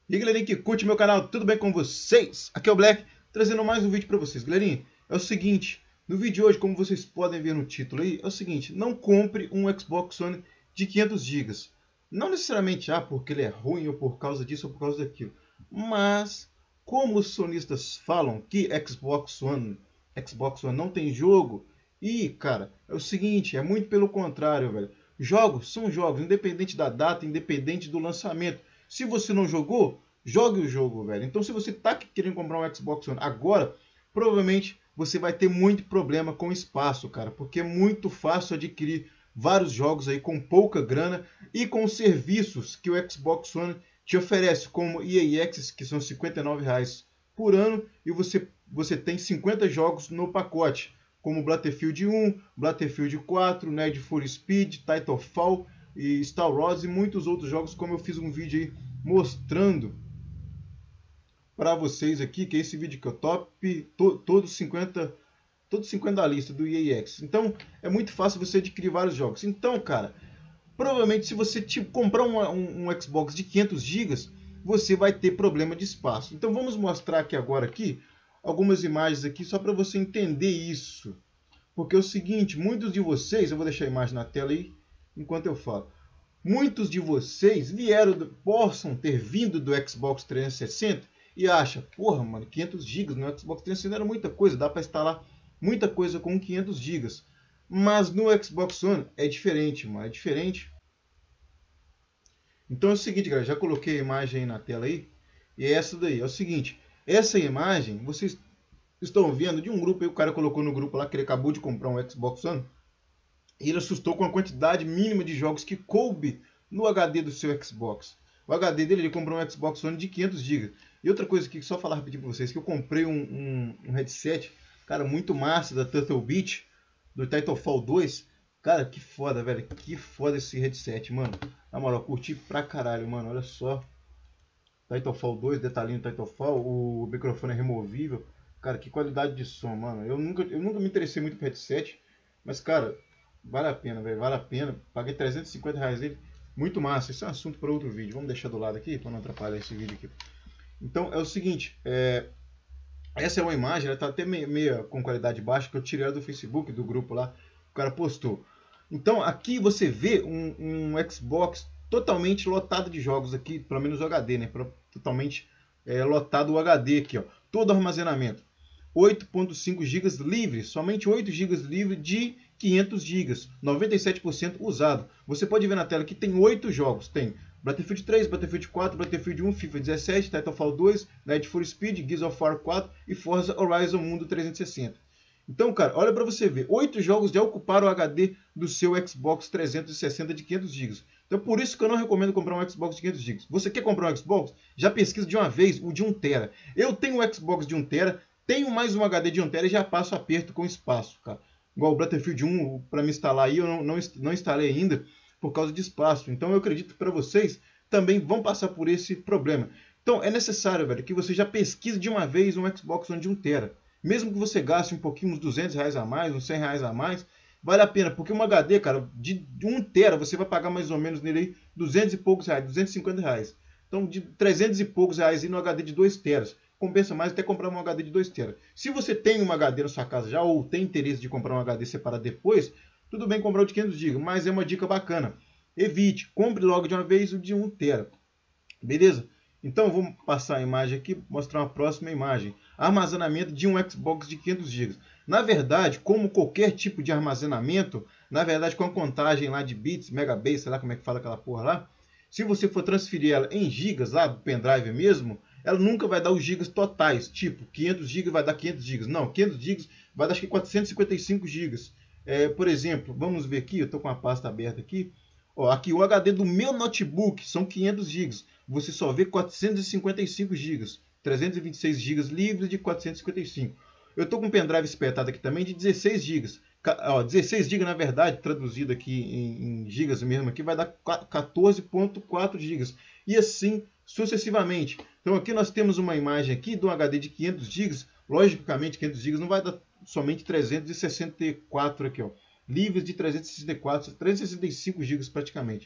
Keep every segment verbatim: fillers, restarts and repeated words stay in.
E aí, galerinha que curte meu canal, tudo bem com vocês? Aqui é o Black, trazendo mais um vídeo para vocês. Galerinha, é o seguinte, no vídeo de hoje, como vocês podem ver no título aí, é o seguinte, não compre um Xbox One de quinhentos gigas. Não necessariamente ah, porque ele é ruim, ou por causa disso, ou por causa daquilo. Mas, como os sonistas falam que Xbox One, Xbox One não tem jogo, e, cara, é o seguinte, é muito pelo contrário, velho. Jogos são jogos, independente da data, independente do lançamento. Se você não jogou, jogue o jogo, velho. Então, se você tá querendo comprar um Xbox One agora, provavelmente você vai ter muito problema com espaço, cara. Porque é muito fácil adquirir vários jogos aí com pouca grana e com serviços que o Xbox One te oferece, como E A Access, que são cinquenta e nove reais por ano, e você, você tem cinquenta jogos no pacote, como Battlefield um, Battlefield quatro, Need for Speed, Titanfall e Star Wars e muitos outros jogos, como eu fiz um vídeo aí mostrando para vocês aqui, que é esse vídeo que é o top, to, todos cinquenta, todos cinquenta da lista do E A Access. Então, é muito fácil você adquirir vários jogos. Então, cara, provavelmente se você tipo, comprar um, um, um Xbox de quinhentos gigas, você vai ter problema de espaço. Então, vamos mostrar aqui agora aqui algumas imagens aqui só para você entender isso. Porque é o seguinte, muitos de vocês, eu vou deixar a imagem na tela aí enquanto eu falo. Muitos de vocês vieram, do, possam ter vindo do Xbox trezentos e sessenta e acham, porra, mano, quinhentos gigas no Xbox trezentos e sessenta era muita coisa, dá para instalar muita coisa com quinhentos gigas. Mas no Xbox One é diferente, mano, é diferente. Então é o seguinte, galera, já coloquei a imagem aí na tela aí, e é essa daí, é o seguinte, essa imagem, vocês estão vendo de um grupo aí, o cara colocou no grupo lá que ele acabou de comprar um Xbox One, e ele assustou com a quantidade mínima de jogos que coube no H D do seu Xbox. O H D dele, ele comprou um Xbox One de quinhentos gigas. E outra coisa que só falar rapidinho para vocês, que eu comprei um, um, um headset, cara, muito massa, da Turtle Beach, do Titanfall dois. Cara, que foda, velho, que foda esse headset, mano. Na moral, curti pra caralho, mano, olha só. Titanfall dois, detalhinho do Titanfall, o microfone é removível. Cara, que qualidade de som, mano. Eu nunca, eu nunca me interessei muito por headset, mas, cara, vale a pena, velho, vale a pena. Paguei trezentos e cinquenta reais nele, muito massa. Isso é um assunto para outro vídeo. Vamos deixar do lado aqui, para não atrapalhar esse vídeo aqui. Então, é o seguinte, é... essa é uma imagem, ela tá até meio, meio com qualidade baixa, que eu tirei do Facebook, do grupo lá, o cara postou. Então, aqui você vê um, um Xbox totalmente lotado de jogos aqui, pelo menos o H D, né? Totalmente é, lotado o H D aqui, ó. Todo armazenamento. oito ponto cinco gigas livre, somente oito gigas livre de quinhentos gigas, noventa e sete por cento usado. Você pode ver na tela que tem oito jogos, tem Battlefield três, Battlefield quatro, Battlefield um, FIFA dezessete, Titanfall dois, Need for Speed, Gears of War quatro e Forza Horizon Mundo trezentos e sessenta. Então, cara, olha para você ver, oito jogos já ocuparam o H D do seu Xbox trezentos e sessenta de quinhentos gigas. Então, por isso que eu não recomendo comprar um Xbox de quinhentos gigas. Você quer comprar um Xbox? Já pesquisa de uma vez o de um tera. Eu tenho um Xbox de um tera, tenho mais um H D de um tera e já passo aperto com espaço, cara. Igual o Battlefield um, para me instalar aí, eu não, não, não instalei ainda por causa de espaço. Então, eu acredito que para vocês também vão passar por esse problema. Então, é necessário, velho, que você já pesquise de uma vez um Xbox One de um tera. Mesmo que você gaste um pouquinho, uns duzentos reais a mais, uns cem reais a mais, vale a pena. Porque um H D, cara, de um tera, você vai pagar mais ou menos nele aí duzentos e poucos reais, duzentos e cinquenta reais. Então, de trezentos e poucos reais aí no H D de dois teras. Compensa mais até comprar um H D de dois teras. Se você tem um H D na sua casa já, ou tem interesse de comprar um H D separado depois, tudo bem comprar o de quinhentos gigas, mas é uma dica bacana. Evite, compre logo de uma vez o de um tera. Beleza? Então, vamos passar a imagem aqui, mostrar uma próxima imagem. Armazenamento de um Xbox de quinhentos gigas. Na verdade, como qualquer tipo de armazenamento, na verdade, com a contagem lá de bits, megabits, sei lá como é que fala aquela porra lá, se você for transferir ela em gigas, lá do pendrive mesmo, ela nunca vai dar os gigas totais. Tipo, quinhentos gigas vai dar quinhentos gigas. Não, quinhentos gigas vai dar acho que quatrocentos e cinquenta e cinco gigas. É, por exemplo, vamos ver aqui, eu estou com a pasta aberta aqui. Ó, aqui o H D do meu notebook são quinhentos gigas. Você só vê quatrocentos e cinquenta e cinco gigas. trezentos e vinte e seis gigas livres de quatrocentos e cinquenta e cinco. Eu estou com um pendrive espetado aqui também de dezesseis gigas. Ó, dezesseis gigas, na verdade, traduzido aqui em, em gigas mesmo, aqui vai dar quatorze ponto quatro gigas. E assim sucessivamente. Então aqui nós temos uma imagem aqui de um H D de quinhentos gigas. Logicamente, quinhentos gigas não vai dar somente trezentos e sessenta e quatro aqui, ó. Livres de trezentos e sessenta e quatro, trezentos e sessenta e cinco gigas praticamente.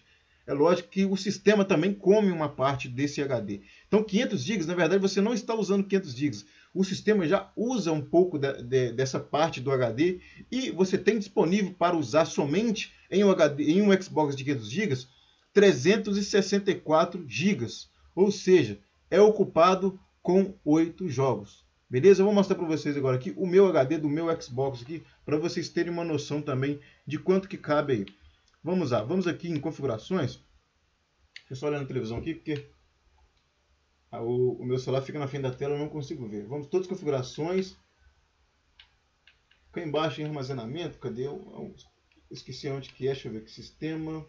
é lógico que o sistema também come uma parte desse H D. Então quinhentos gigas, na verdade, você não está usando quinhentos gigas. O sistema já usa um pouco de, de, dessa parte do H D e você tem disponível para usar somente em um, H D, em um Xbox de quinhentos gigas, trezentos e sessenta e quatro gigas. Ou seja, é ocupado com oito jogos. Beleza? Eu vou mostrar para vocês agora aqui o meu H D do meu Xbox aqui, para vocês terem uma noção também de quanto que cabe aí. Vamos lá, vamos aqui em configurações. Deixa eu só olhar na televisão aqui, porque o, o meu celular fica na frente da tela, eu não consigo ver. Vamos todas as configurações. Cá embaixo em armazenamento, cadê? Eu, eu esqueci onde que é, deixa eu ver aqui, sistema.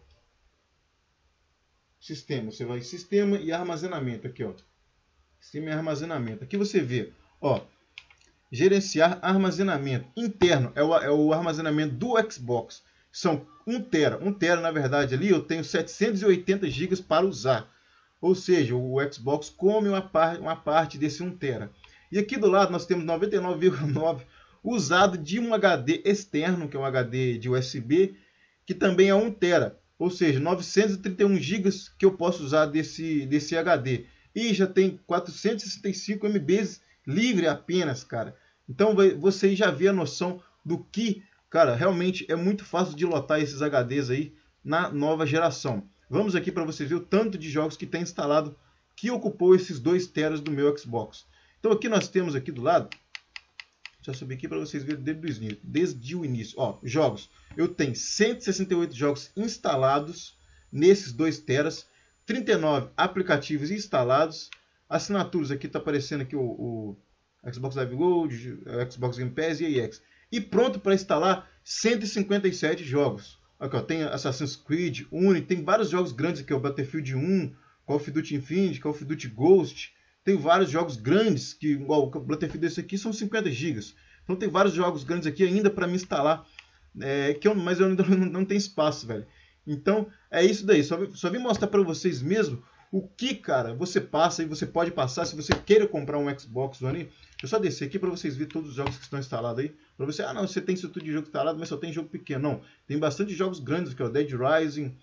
Sistema, você vai em sistema e armazenamento aqui, ó. Sistema e armazenamento. Aqui você vê, ó, gerenciar armazenamento interno, é o, é o armazenamento do Xbox. São um tera. um tera, na verdade, ali eu tenho setecentos e oitenta gigas para usar. Ou seja, o Xbox come uma, par, uma parte desse um tera. E aqui do lado nós temos noventa e nove vírgula nove usado de um H D externo, que é um H D de U S B, que também é um tera. Ou seja, novecentos e trinta e um gigas que eu posso usar desse, desse H D. E já tem quatrocentos e sessenta e cinco megabytes livre apenas, cara. Então você já vê a noção do que, cara, realmente é muito fácil de lotar esses H Ds aí na nova geração. Vamos aqui para vocês ver o tanto de jogos que tem instalado que ocupou esses dois teras do meu Xbox. Então aqui nós temos aqui do lado, deixa eu subir aqui para vocês verem desde o início, desde o início. Ó, jogos. Eu tenho cento e sessenta e oito jogos instalados nesses dois teras, trinta e nove aplicativos instalados, assinaturas, aqui está aparecendo aqui o, o Xbox Live Gold, o Xbox Game Pass e A X. E pronto para instalar cento e cinquenta e sete jogos. Aqui, ó, tem Assassin's Creed, Uni, tem vários jogos grandes aqui, o Battlefield um, Call of Duty Infinite, Call of Duty Ghost. Tem vários jogos grandes, que igual o Battlefield desse aqui são cinquenta gigas. Então tem vários jogos grandes aqui ainda para me instalar, é, que eu, mas eu ainda não, não tenho espaço, velho. Então é isso daí, só, só vim mostrar para vocês mesmo o que, cara, você passa e você pode passar se você queira comprar um Xbox One. Deixa eu só descer aqui para vocês verem todos os jogos que estão instalados aí. Para você, ah não, você tem isso tudo de jogo instalado, mas só tem jogo pequeno. Não, tem bastante jogos grandes aqui, ó, Dead Rising,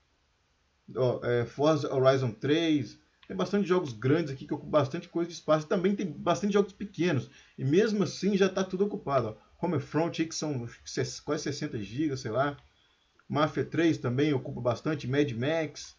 ó, é, Forza Horizon três. Tem bastante jogos grandes aqui que ocupam bastante coisa de espaço. Também tem bastante jogos pequenos. E mesmo assim já está tudo ocupado. Ó. Homefront aí que são quase sessenta gigas, sei lá. Mafia três também ocupa bastante. Mad Max.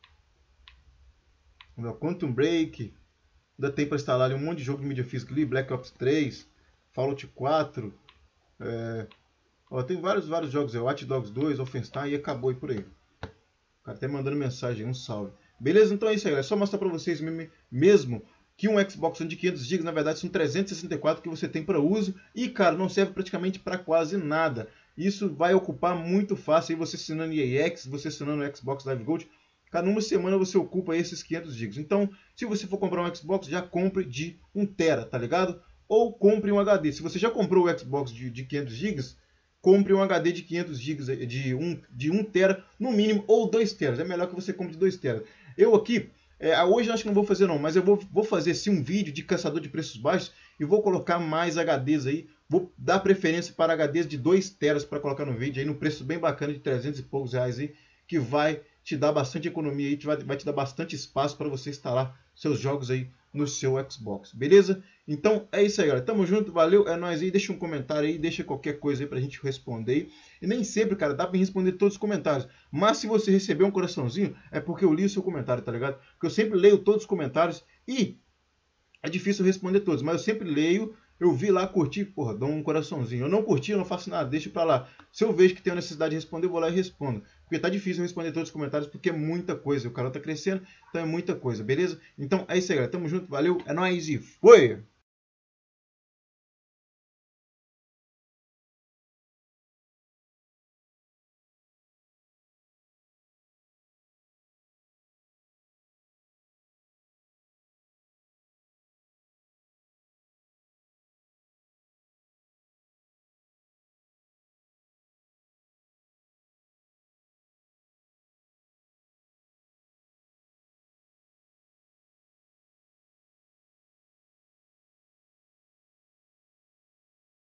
Quantum Break. Ainda tem para instalar ali um monte de jogo de mídia física ali. Black Ops três. Fallout quatro. É... Ó, tem vários, vários jogos aí. Watch Dogs dois, Wolfenstein e acabou aí por aí. O cara até mandando mensagem, um salve. Beleza? Então é isso aí, galera. É só mostrar para vocês mesmo que um Xbox One de quinhentos gigas, na verdade, são trezentos e sessenta e quatro que você tem para uso. E, cara, não serve praticamente para quase nada. Isso vai ocupar muito fácil. Aí você assinando E A X, você assinando o Xbox Live Gold. Cara, numa semana você ocupa esses quinhentos gigas. Então, se você for comprar um Xbox, já compre de um tera, tá ligado? Ou compre um H D. Se você já comprou o Xbox de, de quinhentos gigas, compre um H D de quinhentos gigas, de um, de um tera no mínimo, ou dois teras. É melhor que você compre de dois teras. Eu aqui, é, hoje acho que não vou fazer não, mas eu vou, vou fazer sim um vídeo de caçador de preços baixos e vou colocar mais H Ds aí. Vou dar preferência para H Ds de dois teras para colocar no vídeo aí, no preço bem bacana de trezentos e poucos reais aí, que vai te dar bastante economia aí, vai, vai te dar bastante espaço para você instalar seus jogos aí no seu Xbox, beleza? Então é isso aí, galera. Tamo junto, valeu, é nóis aí. Deixa um comentário aí, deixa qualquer coisa aí pra gente responder aí. E nem sempre, cara, dá pra responder todos os comentários. Mas se você receber um coraçãozinho, é porque eu li o seu comentário, tá ligado? Porque eu sempre leio todos os comentários e é difícil responder todos, mas eu sempre leio. Eu vi lá, curti, porra, dou um coraçãozinho. Eu não curti, eu não faço nada, deixa pra lá. Se eu vejo que tenho necessidade de responder, eu vou lá e respondo. Porque tá difícil responder todos os comentários, porque é muita coisa. O canal tá crescendo, então é muita coisa, beleza? Então é isso aí, galera. Tamo junto, valeu, é nóis e foi!